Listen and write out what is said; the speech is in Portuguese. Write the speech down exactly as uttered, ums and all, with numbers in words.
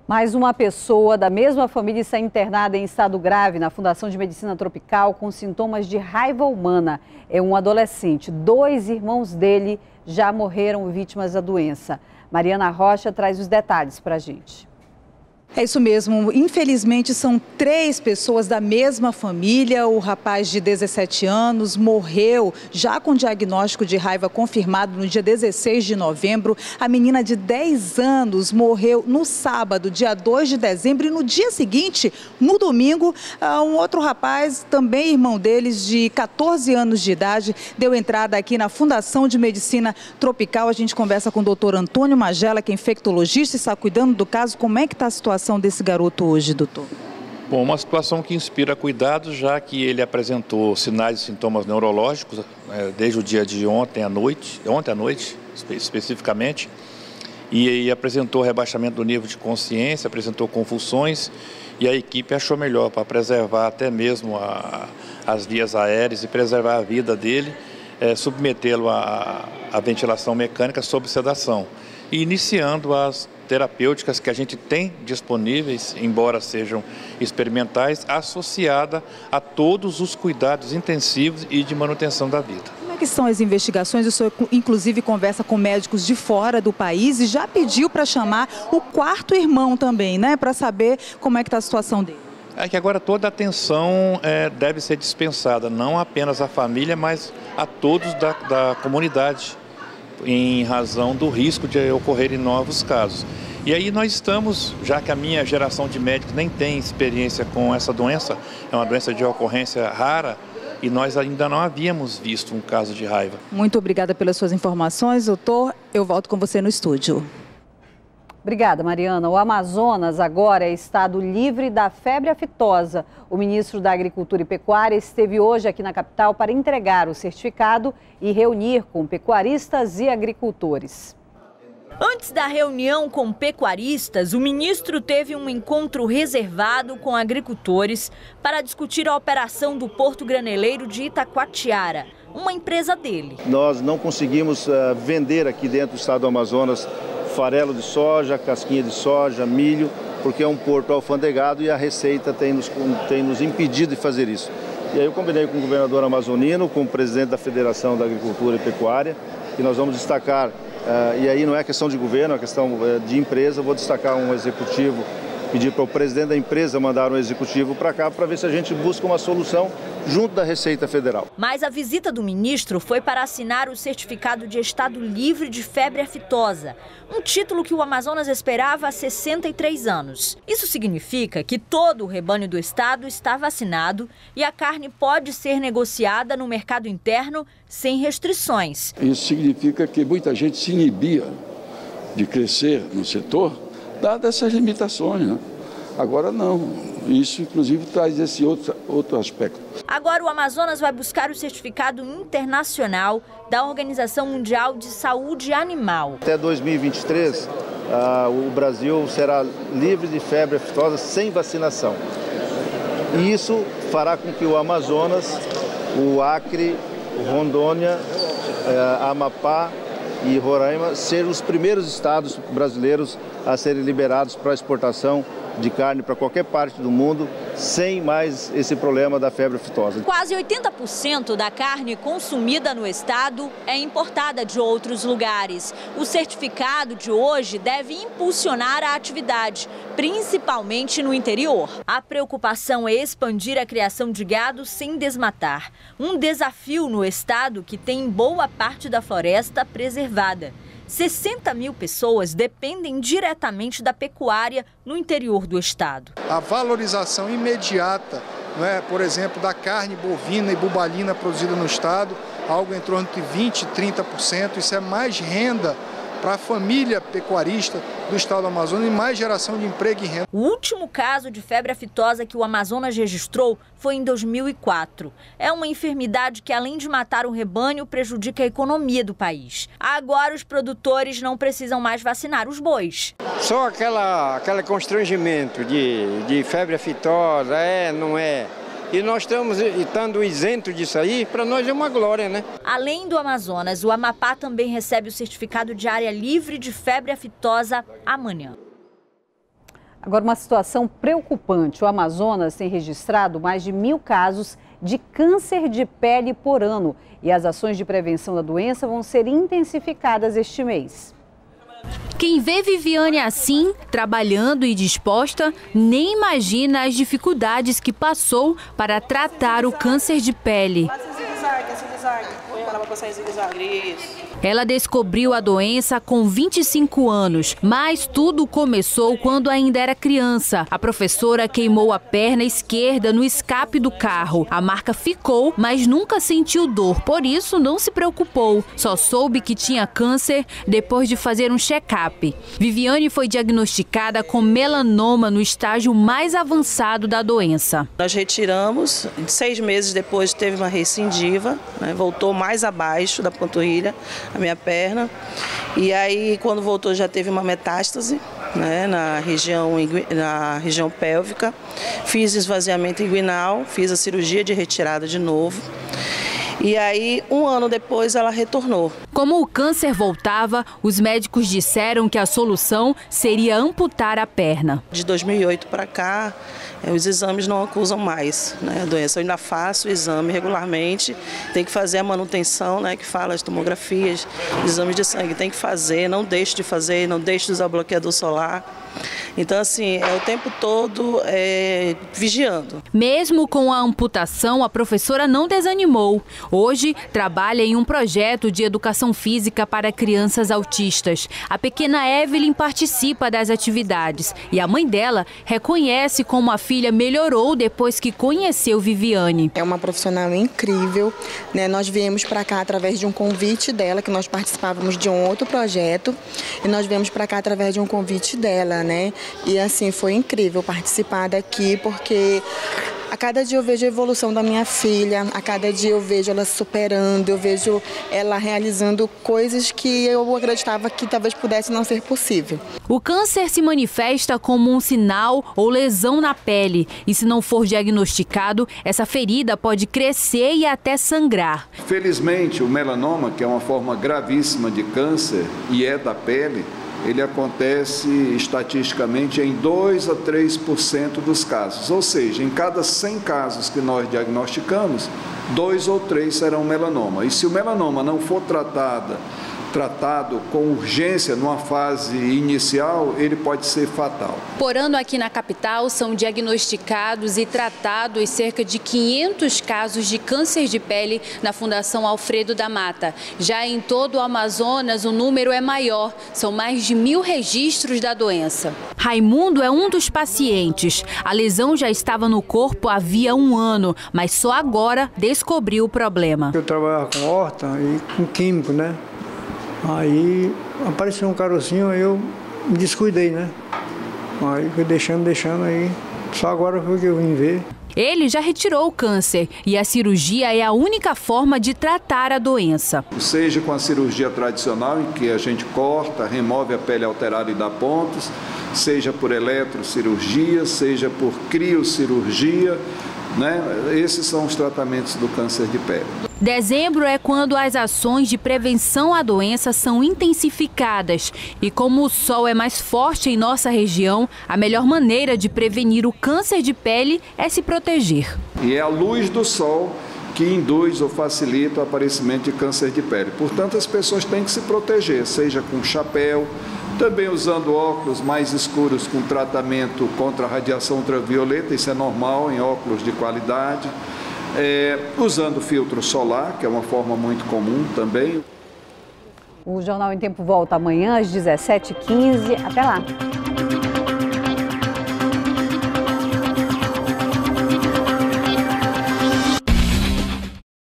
Mais uma pessoa da mesma família está internada em estado grave na Fundação de Medicina Tropical com sintomas de raiva humana. É um adolescente. Dois irmãos dele já morreram vítimas da doença. Mariana Rocha traz os detalhes para a gente. É isso mesmo, infelizmente são três pessoas da mesma família. O rapaz de dezessete anos morreu já com diagnóstico de raiva confirmado no dia dezesseis de novembro. A menina de dez anos morreu no sábado, dia dois de dezembro. E no dia seguinte, no domingo, um outro rapaz, também irmão deles, de quatorze anos de idade, deu entrada aqui na Fundação de Medicina Tropical. A gente conversa com o doutor Antônio Magela, que é infectologista e está cuidando do caso. Como é que está a situação desse garoto hoje, doutor? Bom, uma situação que inspira cuidado, já que ele apresentou sinais e sintomas neurológicos é, desde o dia de ontem à noite, ontem à noite espe especificamente, e, e apresentou rebaixamento do nível de consciência, apresentou convulsões, e a equipe achou melhor para preservar até mesmo a, as vias aéreas e preservar a vida dele, é, submetê-lo à, à ventilação mecânica sob sedação, e iniciando as terapêuticas que a gente tem disponíveis, embora sejam experimentais, associada a todos os cuidados intensivos e de manutenção da vida. Como é que são as investigações? O senhor, inclusive, conversa com médicos de fora do país e já pediu para chamar o quarto irmão também, né? Para saber como é que está a situação dele. É que agora toda a atenção é, deve ser dispensada, não apenas à família, mas a todos da, da comunidade, em razão do risco de ocorrerem novos casos. E aí nós estamos, já que a minha geração de médicos nem tem experiência com essa doença, é uma doença de ocorrência rara, e nós ainda não havíamos visto um caso de raiva. Muito obrigada pelas suas informações, doutor. Eu volto com você no estúdio. Obrigada, Mariana. O Amazonas agora é estado livre da febre aftosa. O ministro da Agricultura e Pecuária esteve hoje aqui na capital para entregar o certificado e reunir com pecuaristas e agricultores. Antes da reunião com pecuaristas, o ministro teve um encontro reservado com agricultores para discutir a operação do Porto Graneleiro de Itacoatiara, uma empresa dele. Nós não conseguimos uh, vender aqui dentro do estado do Amazonas farelo de soja, casquinha de soja, milho, porque é um porto alfandegado e a Receita tem nos, tem nos impedido de fazer isso. E aí eu combinei com o governador amazonino, com o presidente da Federação da Agricultura e Pecuária, que nós vamos destacar, uh, e aí não é questão de governo, é questão uh, de empresa, vou destacar um executivo, pedir para o presidente da empresa mandar um executivo para cá para ver se a gente busca uma solução junto da Receita Federal. Mas a visita do ministro foi para assinar o certificado de estado livre de febre aftosa, um título que o Amazonas esperava há sessenta e três anos. Isso significa que todo o rebanho do estado está vacinado e a carne pode ser negociada no mercado interno sem restrições. Isso significa que muita gente se inibia de crescer no setor, dadas essas limitações, né? Agora não. Isso, inclusive, traz esse outro, outro aspecto. Agora o Amazonas vai buscar o certificado internacional da Organização Mundial de Saúde Animal. Até dois mil e vinte e três, uh, o Brasil será livre de febre aftosa sem vacinação. E isso fará com que o Amazonas, o Acre, o Rondônia, uh, Amapá e Roraima sejam os primeiros estados brasileiros a serem liberados para exportação de carne para qualquer parte do mundo, sem mais esse problema da febre aftosa. Quase oitenta por cento da carne consumida no estado é importada de outros lugares. O certificado de hoje deve impulsionar a atividade, principalmente no interior. A preocupação é expandir a criação de gado sem desmatar. Um desafio no estado que tem boa parte da floresta preservada. sessenta mil pessoas dependem diretamente da pecuária no interior do estado. A valorização imediata, não é, por exemplo, da carne bovina e bubalina produzida no estado, algo em torno de vinte, trinta por cento, isso é mais renda para a família pecuarista do estado do Amazonas e mais geração de emprego e renda. O último caso de febre aftosa que o Amazonas registrou foi em dois mil e quatro. É uma enfermidade que, além de matar o rebanho, prejudica a economia do país. Agora os produtores não precisam mais vacinar os bois. Só aquela, aquele constrangimento de, de febre aftosa, é, não é... E nós estamos estando isentos disso aí, para nós é uma glória, né? Além do Amazonas, o Amapá também recebe o certificado de área livre de febre aftosa amanhã. Agora, uma situação preocupante. O Amazonas tem registrado mais de mil casos de câncer de pele por ano. E as ações de prevenção da doença vão ser intensificadas este mês. Quem vê Viviane assim, trabalhando e disposta, nem imagina as dificuldades que passou para tratar o câncer de pele. Ela descobriu a doença com vinte e cinco anos, mas tudo começou quando ainda era criança. A professora queimou a perna esquerda no escape do carro. A marca ficou, mas nunca sentiu dor, por isso não se preocupou. Só soube que tinha câncer depois de fazer um check-up. Viviane foi diagnosticada com melanoma no estágio mais avançado da doença. Nós retiramos, seis meses depois teve uma recidiva, né, voltou mais abaixo da panturrilha, a minha perna, e aí quando voltou já teve uma metástase, né, na região, na região pélvica. Fiz esvaziamento inguinal, fiz a cirurgia de retirada de novo. E aí, um ano depois, ela retornou. Como o câncer voltava, os médicos disseram que a solução seria amputar a perna. De dois mil e oito para cá, os exames não acusam mais, né, a doença. Eu ainda faço o exame regularmente, tem que fazer a manutenção, né, que fala as tomografias, exames de sangue, tem que fazer, não deixo de fazer, não deixo de usar o bloqueador solar. Então, assim, é o tempo todo é, vigiando. Mesmo com a amputação, a professora não desanimou. Hoje, trabalha em um projeto de educação física para crianças autistas. A pequena Evelyn participa das atividades e a mãe dela reconhece como a filha melhorou depois que conheceu Viviane. É uma profissional incrível, né? Nós viemos para cá através de um convite dela, que nós participávamos de um outro projeto, e nós viemos para cá através de um convite dela, né? E assim, foi incrível participar daqui, porque a cada dia eu vejo a evolução da minha filha, a cada dia eu vejo ela superando, eu vejo ela realizando coisas que eu acreditava que talvez pudesse não ser possível. O câncer se manifesta como um sinal ou lesão na pele e, se não for diagnosticado, essa ferida pode crescer e até sangrar. Felizmente, o melanoma, que é uma forma gravíssima de câncer e é da pele, ele acontece estatisticamente em dois a três por cento dos casos. Ou seja, em cada cem casos que nós diagnosticamos, dois ou três serão melanoma. E se o melanoma não for tratada, tratado com urgência numa fase inicial, ele pode ser fatal. Por ano aqui na capital são diagnosticados e tratados cerca de quinhentos casos de câncer de pele na Fundação Alfredo da Mata. Já em todo o Amazonas o número é maior, são mais de mil registros da doença. Raimundo é um dos pacientes. A lesão já estava no corpo havia um ano, mas só agora descobriu o problema. Eu trabalhava com horta e com químico, né? Aí apareceu um carocinho, aí eu me descuidei, né? Aí fui deixando, deixando, aí só agora foi que eu vim ver. Ele já retirou o câncer e a cirurgia é a única forma de tratar a doença. Seja com a cirurgia tradicional, em que a gente corta, remove a pele alterada e dá pontos, seja por eletrocirurgia, seja por criocirurgia, né? Esses são os tratamentos do câncer de pele. Dezembro é quando as ações de prevenção à doença são intensificadas. E como o sol é mais forte em nossa região, a melhor maneira de prevenir o câncer de pele é se proteger. E é a luz do sol que induz ou facilita o aparecimento de câncer de pele. Portanto, as pessoas têm que se proteger, seja com chapéu, também usando óculos mais escuros com tratamento contra a radiação ultravioleta, isso é normal em óculos de qualidade. É, usando filtro solar, que é uma forma muito comum também. O Jornal em Tempo volta amanhã às dezessete e quinze. Até lá!